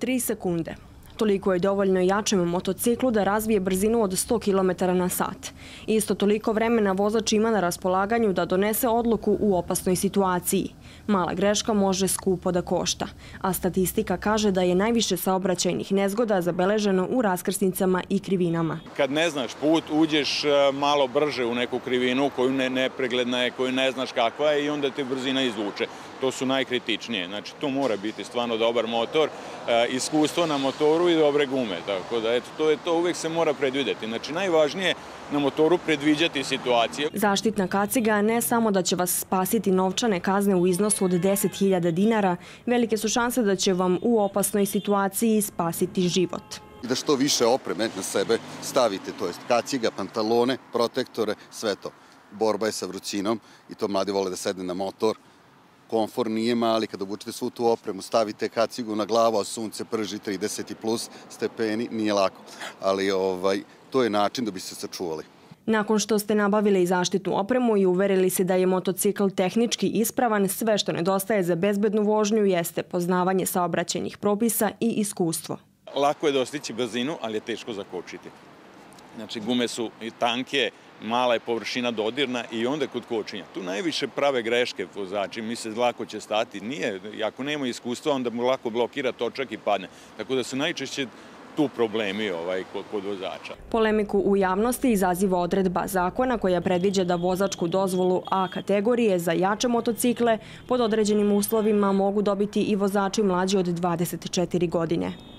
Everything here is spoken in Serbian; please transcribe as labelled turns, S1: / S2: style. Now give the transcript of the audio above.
S1: 3 sekunde. Toliko je dovoljno jačem motociklu da razvije brzinu od 100 km na sat. Isto toliko vremena vozač ima na raspolaganju da donese odluku u opasnoj situaciji. Mala greška može skupo da košta, a statistika kaže da je najviše saobraćajnih nezgoda zabeleženo u raskrsnicama i krivinama.
S2: Kad ne znaš put, uđeš malo brže u neku krivinu koju nepregledna je, koju ne znaš kakva je i onda te brzina izvuče. To su najkritičnije. Znači, tu mora biti stvarno dobar motor, iskustvo na motoru i dobre gume. Tako da, eto, to uvek se mora predvideti. Znači, najvažnije je na motoru predviđati situacije.
S1: Zaštitna kaciga ne samo da će vas spasiti novčane kazne u iznosu od 10.000 dinara, velike su šanse da će vam u opasnoj situaciji spasiti život.
S3: I da što više opreme na sebe stavite, to jest kaciga, pantalone, protektore, sve to. Borba je sa vrućinom i to mladi vole da sedne na motor. Komfor nije mali, kada obučete svu tu opremu, stavite kacigu na glavu, a sunce prži 30 i plus stepeni, nije lako. Ali to je način da bi se sačuvali.
S1: Nakon što ste nabavili zaštitnu opremu i uverili se da je motocikl tehnički ispravan, sve što nedostaje za bezbednu vožnju jeste poznavanje saobraćajnih propisa i iskustvo.
S2: Lako je dostići brzinu, ali je teško zakočiti. Znači, gume su i tanke, mala je površina dodirna i onda kod kočenja. Tu najviše prave greške vozači, misle lako će stati. Nije, ako nema iskustva, onda mu lako blokira točak i padne. Tako da su najčešće tu problemi kod vozača.
S1: Polemiku u javnosti izaziva odredba zakona koja predviđa da vozačku dozvolu A kategorije za jače motocikle pod određenim uslovima mogu dobiti i vozači mlađi od 24 godine.